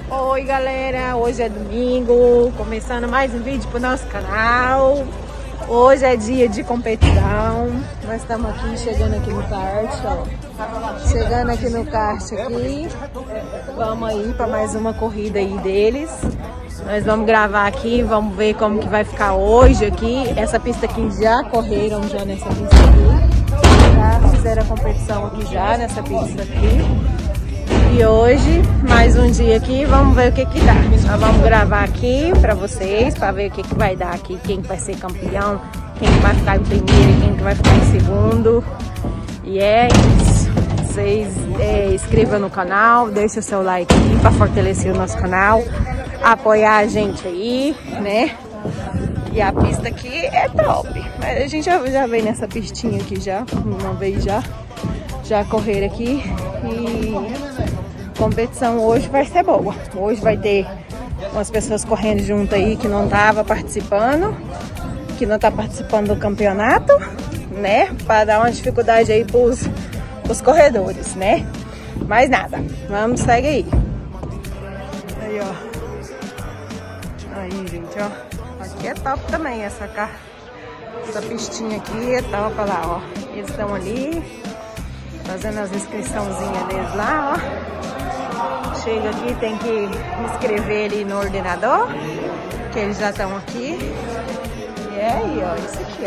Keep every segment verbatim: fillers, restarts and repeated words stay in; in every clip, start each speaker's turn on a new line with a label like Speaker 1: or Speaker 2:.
Speaker 1: Oi galera, hoje é domingo, começando mais um vídeo pro nosso canal. Hoje é dia de competição. Nós estamos aqui, chegando aqui no kart, ó. Chegando aqui no kart aqui. Vamos aí para mais uma corrida aí deles. Nós vamos gravar aqui, vamos ver como que vai ficar hoje aqui. Essa pista aqui já correram já nessa pista aqui. Já fizeram a competição aqui já nessa pista aqui. E hoje, mais um dia aqui, vamos ver o que que dá. Nós vamos gravar aqui pra vocês, pra ver o que que vai dar aqui, quem vai ser campeão, quem vai ficar em primeiro e quem que vai ficar em segundo. E é isso. Vocês é, inscrevam no canal, deixem o seu like aí pra fortalecer o nosso canal, apoiar a gente aí, né? E a pista aqui é top. Mas a gente já, já veio nessa pistinha aqui já, uma vez já. Já correr aqui e a competição hoje vai ser boa. Hoje vai ter umas pessoas correndo junto aí que não tava participando, que não tá participando do campeonato, né? Para dar uma dificuldade aí pros, pros corredores, né? Mas nada, vamos, segue aí. Aí, ó. Aí, gente, ó. Aqui é top também essa, essa pistinha aqui, é top, olha lá, ó. Eles estão ali fazendo as inscriçãozinhas deles lá, ó. Chega aqui, tem que inscrever ali no ordenador, que eles já estão aqui. E é aí, ó, isso aqui,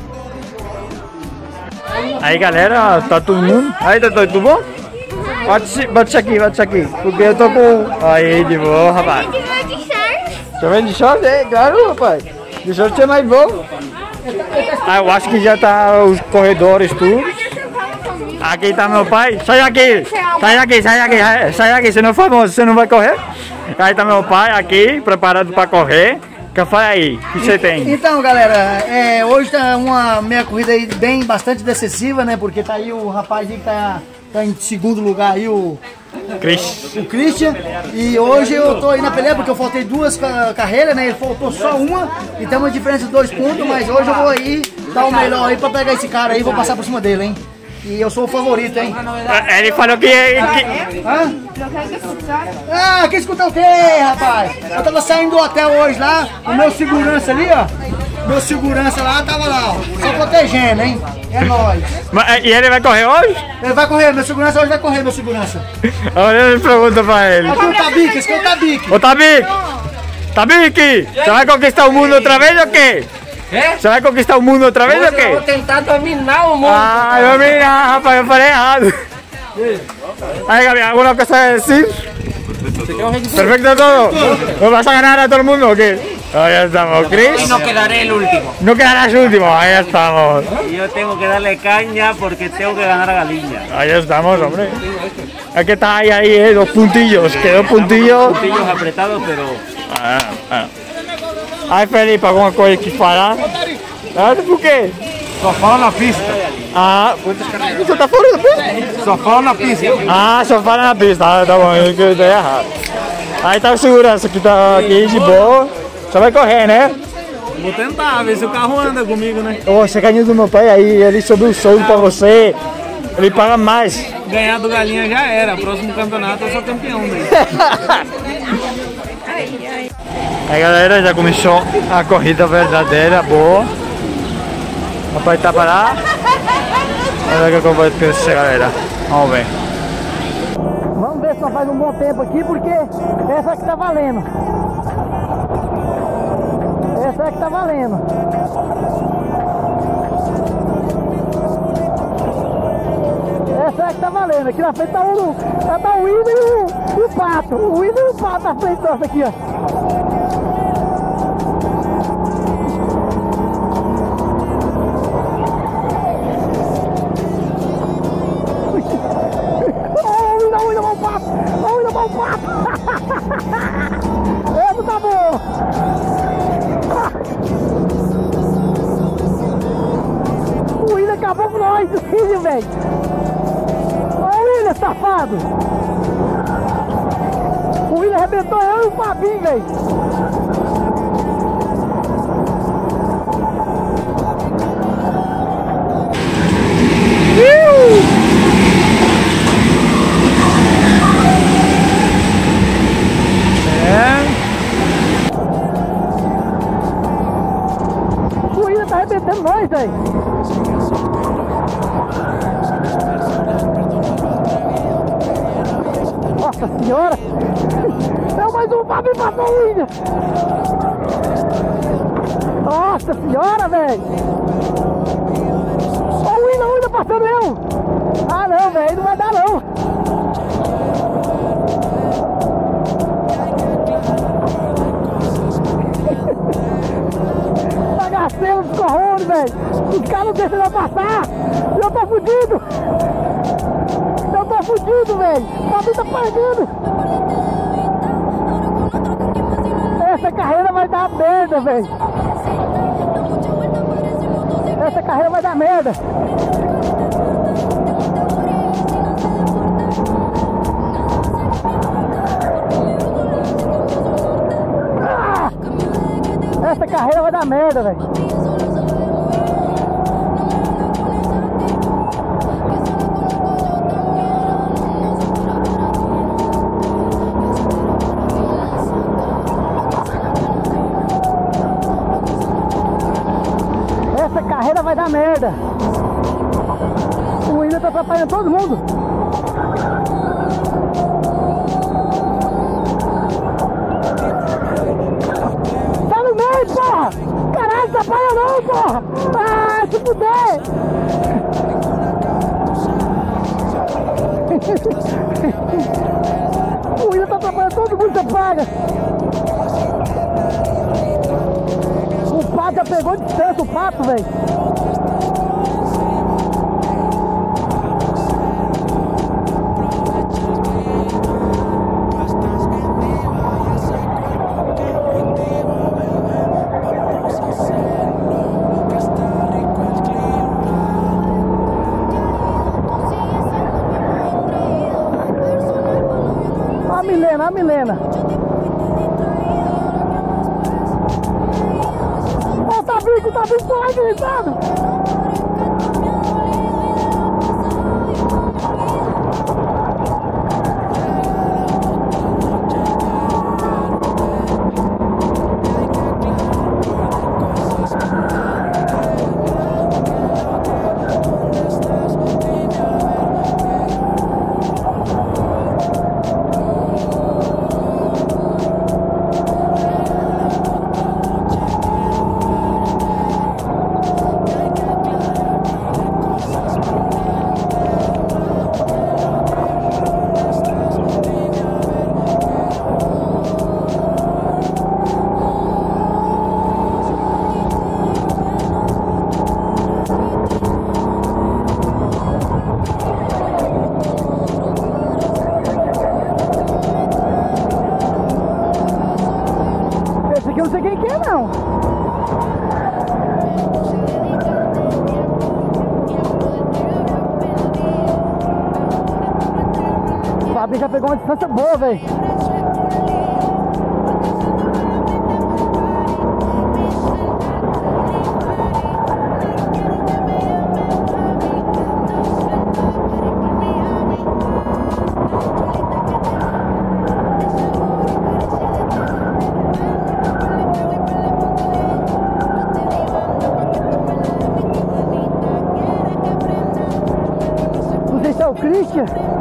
Speaker 1: ó.
Speaker 2: Aí, galera, tá todo mundo? Aí, tá tudo bom? Bate, bate aqui, bate aqui, porque eu tô com... Aí, de boa, rapaz. Você vem de short? É, claro, rapaz. De short é mais bom. Ah, eu acho que já tá os corredores, tudo. Aqui tá meu pai. Sai daqui, sai daqui, sai daqui, sai daqui, você não é famoso, você não vai correr? Aí tá meu pai aqui, preparado pra correr. Que fala aí, o que você tem?
Speaker 3: Então, galera, é, hoje tá uma meia corrida aí bem, bastante decisiva, né? Porque tá aí o rapaz aí que tá, tá em segundo lugar aí, o...
Speaker 2: Chris.
Speaker 3: O Christian. E hoje eu tô aí na peleia porque eu faltei duas carreiras, né? Ele faltou só uma e tem uma diferença de dois pontos, mas hoje eu vou aí dar o melhor aí pra pegar esse cara aí e vou passar por cima dele, hein? E eu sou o favorito, hein?
Speaker 2: Ele falou que... que...
Speaker 3: Hã? Ah, quer escutar o quê, rapaz? Eu tava saindo do hotel hoje lá, o meu segurança ali, ó. Meu segurança lá tava lá, ó. Só protegendo, hein? É nóis.
Speaker 2: Mas, e ele vai correr hoje?
Speaker 3: Ele vai correr, meu segurança hoje vai correr, meu segurança.
Speaker 2: Olha, ele pergunta pra ele.
Speaker 3: Aqui o Tabique, esse aqui é o Tabique.
Speaker 2: Ô, Tabique! Tabique! Você vai conquistar o mundo outra vez ou quê?
Speaker 4: É?
Speaker 2: Você vai conquistar o mundo outra vez
Speaker 4: Hoje
Speaker 2: ou quê?
Speaker 4: eu vou tentar dominar o mundo.
Speaker 2: Ah, dominar, rapaz, eu falei errado. Aí, Gabi, ¿alguna cosa a decir? Perfecto todo. ¿No vas a ganar a todo el mundo o qué? Ahí estamos, Chris.
Speaker 4: Y no quedaré el último.
Speaker 2: No quedarás último, ahí estamos.
Speaker 4: Y yo tengo que darle caña porque tengo que ganar a Galiña.
Speaker 2: Ahí estamos, hombre. Es que está ahí, ahí, eh, dos puntillos, que dos puntillos.
Speaker 4: Puntillos apretados, pero...
Speaker 2: Ah, ah. Aí, Felipe, alguma coisa que falar? Ah, por quê?
Speaker 5: Só fala na pista.
Speaker 2: Ah, você tá fora da pista?
Speaker 5: Só fala na pista.
Speaker 2: Ah, só fala na pista. Ah, tá bom, eu dei errado. Aí tá o segurança que tá aqui de boa. Só vai correr, né?
Speaker 5: Vou tentar, ver se o carro anda comigo, né?
Speaker 2: Ô, você ganhou do meu pai aí, ele subiu o som pra você. Ele paga mais.
Speaker 5: Ganhar do Galinha já era. Próximo campeonato eu sou campeão daí.
Speaker 2: Aí, galera, já começou a corrida verdadeira, boa. O papai tá para lá. Olha que vai acontecer, galera. Vamos ver.
Speaker 3: Vamos ver se só faz um bom tempo aqui, porque essa é que tá valendo. Essa é que tá valendo. Essa é que tá valendo. Aqui na frente tá o, tá o William e o, e o Pato. O William e o Pato na frente nossa aqui, ó. Esse tá bom! O William acabou com nós, o William, velho! Olha o William, safado! O William arrebentou eu e o Fabinho, velho! batendo nós, velho. Nossa senhora! É mais um Fábio passou o William! Nossa senhora, velho! Ó o William, o William passando eu! Ah não, velho, não vai dar não! Bagaceiro dos corrones, velho! Os caras não deixam eu passar! Eu tô fudido! Eu tô fudido, velho! O Fábio tá perdendo! Essa carreira vai dar merda, velho! Essa carreira vai dar merda! Ah! Essa carreira vai dar merda, velho! Essa carreira vai dar merda. O William tá atrapalhando todo mundo. Tá no meio, porra! Caralho, atrapalha não, porra! Ah, se fuder! O William tá atrapalhando todo mundo, você paga! O pato já pegou distância, o pato, velho. A Milena, a Milena. Ó, tá vindo, tá vindo, tô gritando. Eu não sei quem que é, não. O Fábio já pegou uma distância boa, velho. Não sei se é o Christian.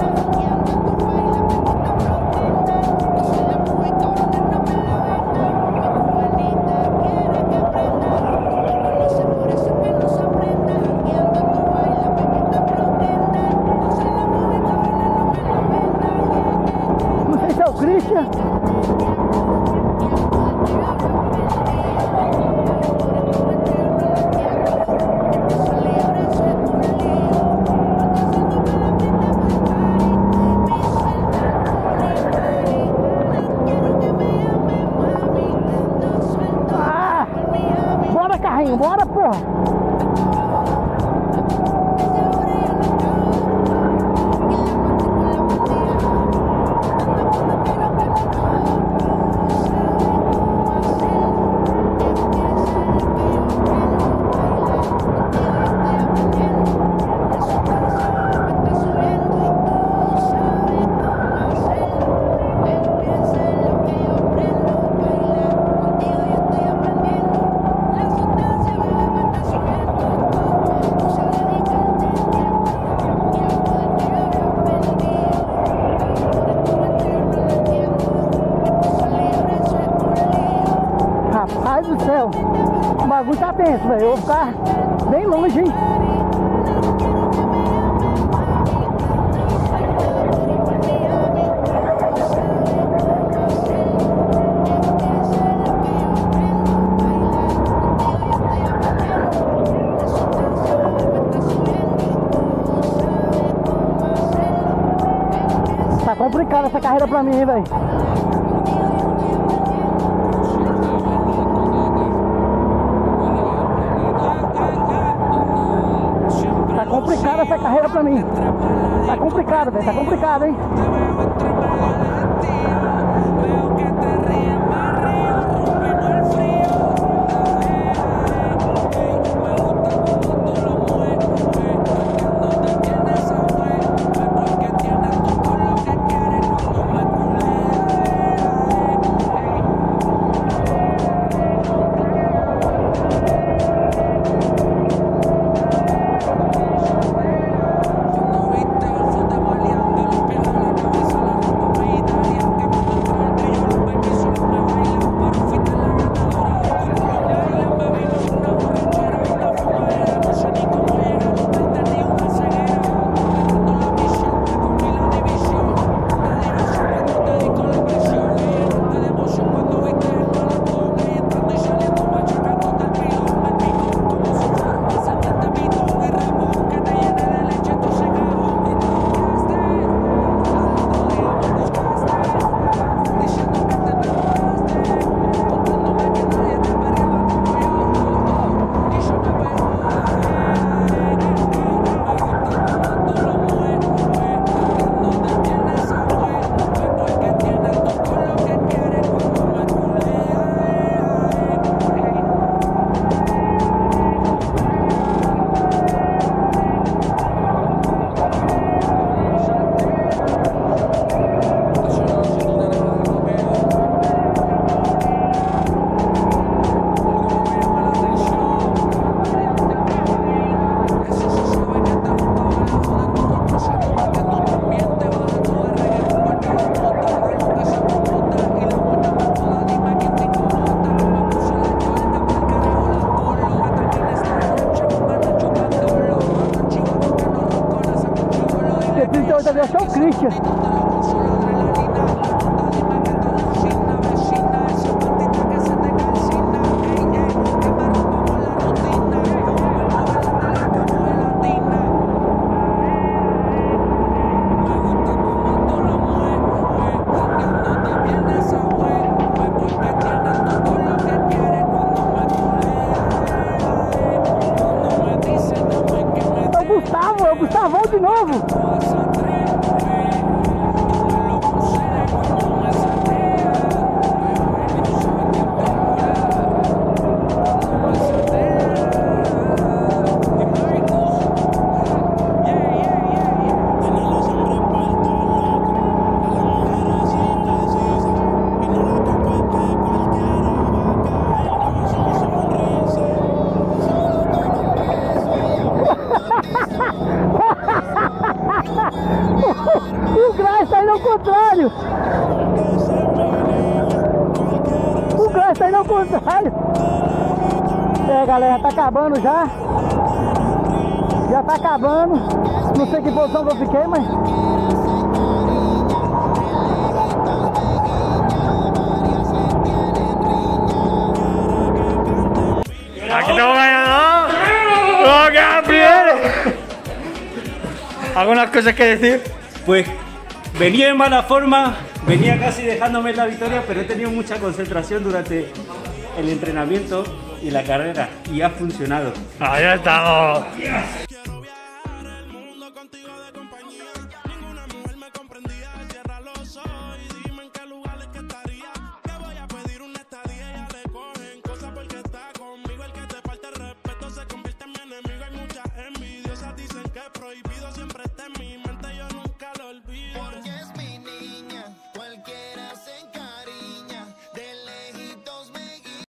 Speaker 3: Não sei se é o Christian. Carrinho, bora, porra! céu. O bagulho tá tenso, velho. Eu vou ficar bem longe, hein? Tá complicada essa carreira pra mim, hein, velho. Tá complicada essa carreira pra mim. Tá complicado, velho. Tá complicado, hein. trinta e oito ali, acho que é o Christian. É o Gustavão de novo. O Graz tá indo ao contrário. O Graz tá indo ao contrário. É, galera, tá acabando já. Já tá acabando. Não sei que posição que eu fiquei, mas...
Speaker 2: Aquí estamos ganando. ¡Oh, Gabriel! ¿Algunas cosas que decir?
Speaker 4: Pues venía en mala forma, venía casi dejándome la victoria, pero he tenido mucha concentración durante el entrenamiento y la carrera y ha funcionado.
Speaker 2: Ahí estamos.